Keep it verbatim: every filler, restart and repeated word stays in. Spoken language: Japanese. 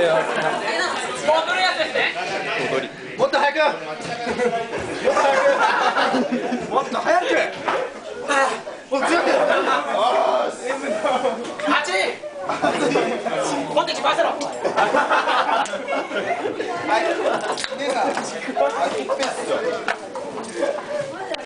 踊るやつですね。 踊り。 もっと早く。もっと早く。もっと早く。もっと強く。 あっち。持ってきませろ。